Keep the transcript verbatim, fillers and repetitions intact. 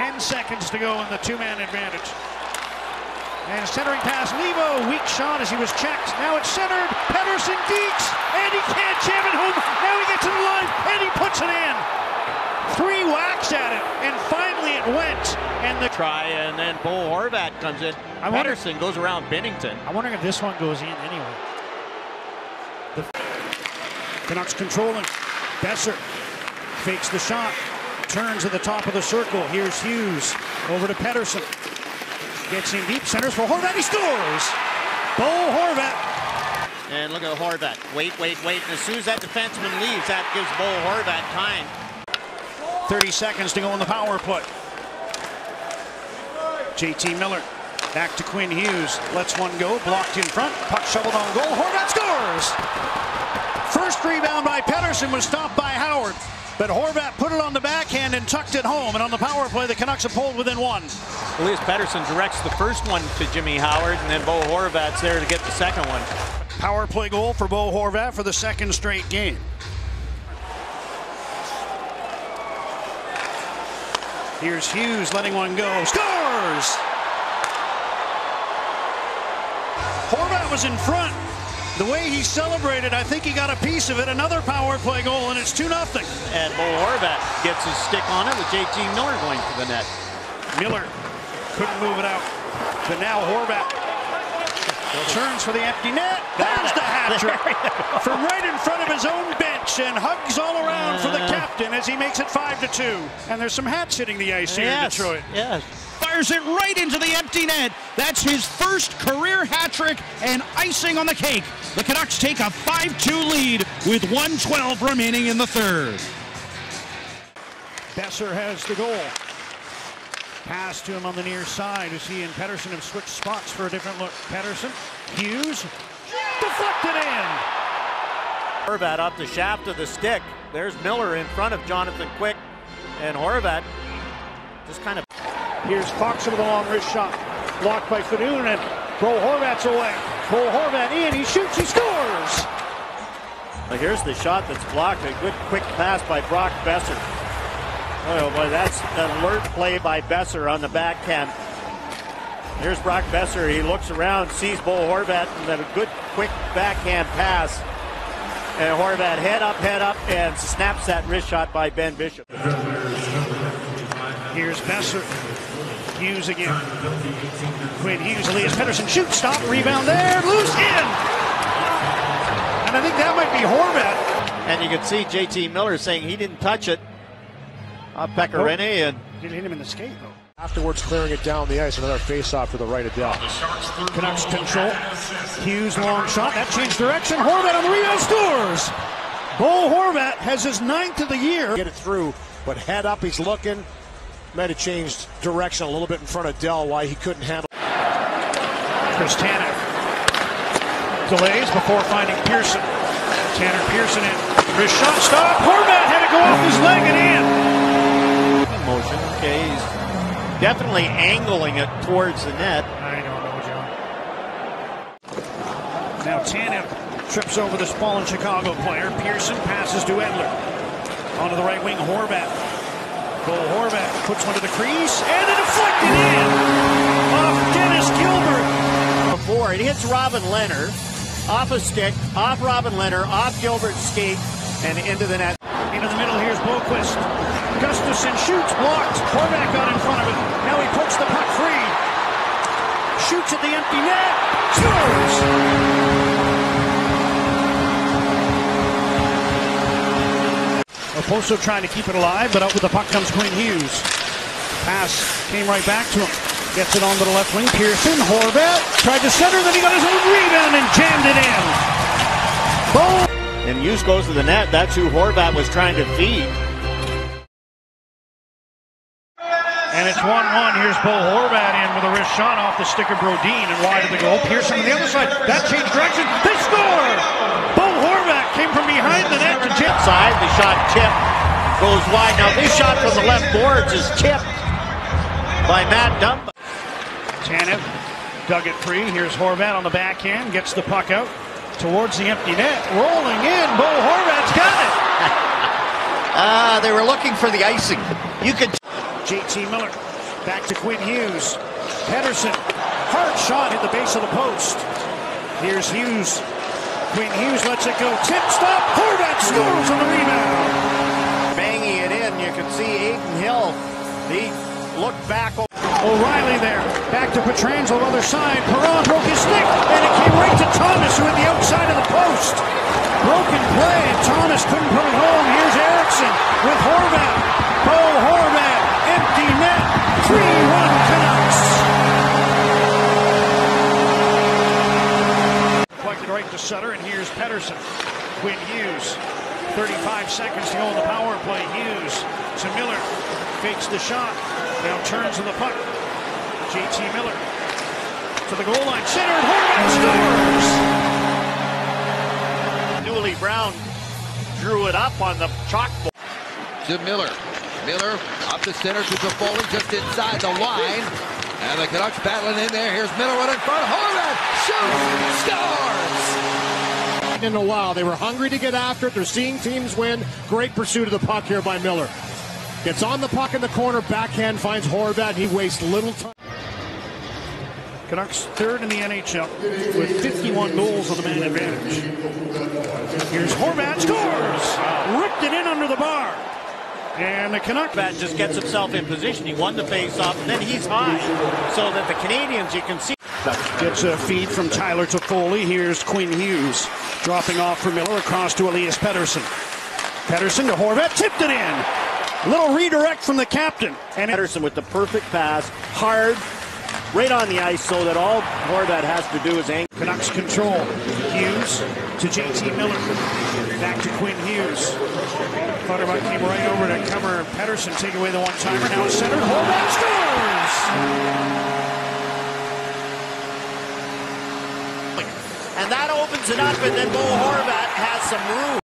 ten seconds to go in the two-man advantage. And centering pass, Levo, weak shot as he was checked. Now it's centered, Pettersson deeks, and he can't jam it home. Now he gets to the line, and he puts it in. Three whacks at it, and finally it went. And the try, and then Bo Horvat comes in. I wonder, Pettersson goes around Binnington. I'm wondering if this one goes in anyway. The Canucks controlling. Boeser fakes the shot, turns at the top of the circle. Here's Hughes over to Pettersson. Gets in deep, centers for Horvat, he scores! Bo Horvat. And look at Horvat. Wait, wait, wait. And as soon as that defenseman leaves, that gives Bo Horvat time. thirty seconds to go in the power play. J T Miller back to Quinn Hughes. Lets one go, blocked in front. Puck shoveled on goal. Horvat scores! First rebound by Pettersson was stopped by Howard. But Horvat put it on the backhand and tucked it home. And on the power play, the Canucks have pulled within one. Elias Pettersson directs the first one to Jimmy Howard, and then Bo Horvat's there to get the second one. Power play goal for Bo Horvat for the second straight game. Here's Hughes letting one go. Scores! Horvat was in front. The way he celebrated, I think he got a piece of it. Another power play goal, and it's two nothing. And Bo Horvat gets his stick on it with J T Miller going to the net. Miller couldn't move it out. But now Horvat turns for the empty net. There's the hat trick from right in front of his own bench, and hugs all around for the captain as he makes it five to two. And there's some hats hitting the ice here yes, in Detroit. Yes. Fires it right into the empty net. That's his first career hat trick and icing on the cake. The Canucks take a five two lead with one twelve remaining in the third. Boeser has the goal. Pass to him on the near side as he and Pettersson have switched spots for a different look. Pettersson, Hughes, deflected in. Horvat up the shaft of the stick. There's Miller in front of Jonathan Quick, and Horvat just kind of. Here's Fox with a long wrist shot. Blocked by Fadoon, and Bo Horvat's away. Bo Horvat in, he shoots, he scores! Well, here's the shot that's blocked. A good quick pass by Brock Boeser. Oh boy, that's an alert play by Boeser on the backhand. Here's Brock Boeser. He looks around, sees Bo Horvat, and then a good quick backhand pass. And Horvat head up, head up, and snaps that wrist shot by Ben Bishop. Here's Boeser. Hughes again. Quinn Hughes, Elias Pettersson shoots, stop, rebound there, loose in! And I think that might be Horvat. And you can see J T Miller saying he didn't touch it. Uh, Pecorine, and didn't hit him in the skate though. Afterwards, clearing it down the ice, another face-off to the right of Dell. Canucks control. Hughes long shot, that changed direction. Horvat on the rebound, scores! Bo Horvat has his ninth of the year. Get it through, but head up, he's looking. Might have changed direction a little bit in front of Dell, why he couldn't handle. Chris Tanev delays before finding Pearson. Tanner Pearson in. Wrist shot, stop. Horvat had to go off his leg and in. Motion. Okay, he's definitely angling it towards the net. I don't know, John. Now Tanev trips over this fallen Chicago player. Pearson passes to Edler. Onto the right wing, Horvat. Bo Horvat puts one to the crease, and it deflected in off Dennis Gilbert. Before it hits Robin Leonard, off a stick, off Robin Leonard, off Gilbert's skate, and into the net. Into the middle, here's Boqvist. Gustafsson shoots, blocked. Horvat got in front of it. Now he pokes the puck free. Shoots at the empty net. Scores! Oposo trying to keep it alive, but out with the puck comes Quinn Hughes. Pass came right back to him. Gets it onto the left wing. Pearson, Horvat tried to center, then he got his own rebound and jammed it in. Bo And Hughes goes to the net. That's who Horvat was trying to feed. And it's one one. Here's Bo Horvat in with a wrist shot off the stick of Brodin and wide of the goal. Pearson on the other side. That changed direction. They score! Bo Horvat came from behind the net to jam. Side, the shot tipped, goes wide. Now this shot from the left boards is tipped by Matt Dumba. Tanev dug it free. Here's Horvat on the backhand. Gets the puck out towards the empty net. Rolling in. Bo Horvat's got it. Ah, uh, they were looking for the icing. You could. J T Miller Back to Quinn Hughes. Pettersson. Hard shot hit the base of the post. Here's Hughes. Quinn Hughes lets it go. Tip stop. Horvat scores on the rebound. Banging it in. You can see Aiden Hill. He looked back. O'Reilly there. Back to Pietrangelo, other side. Perron broke his stick, and it came right to Thomas, who hit the outside of the post. Broken play, and Thomas couldn't put it home. Here's Eriksson with Horvat. Bo Horvat, empty net. three one Canucks. Plugged it right to Sutter, and here's Pettersson. Quinn Hughes. thirty-five seconds to go in the power play. Hughes to Miller. Fakes the shot. Now turns to the puck. J T Miller to the goal line. Centered. Horvat scores. Dooley Brown drew it up on the chalkboard. To Miller. Miller up the center to Toffoli just inside the line. And the Canucks battling in there. Here's Miller right in front. Horvat shoots. Scores. In a while, they were hungry to get after it. They're seeing teams win. Great pursuit of the puck here by Miller. Gets on the puck in the corner, backhand finds Horvat. He wastes little time. Canucks third in the N H L with fifty-one goals on the man advantage. Here's Horvat, scores! Ripped it in under the bar. And the Canucks Horvat just gets himself in position. He won the face-off, and then he's high. So that the Canadians, you can see. Gets a feed from Tyler Toffoli. Here's Quinn Hughes dropping off for Miller across to Elias Pettersson. Pettersson to Horvat, tipped it in. Little redirect from the captain. And Pettersson with the perfect pass, hard, right on the ice, so that all Horvat has to do is angle. Canucks control. Hughes to J T Miller. Back to Quinn Hughes. Clutterbuck came right over to cover Pettersson, take away the one-timer. Now it's centered. Horvat scores! And that opens it up, and then Bo Horvat has some room.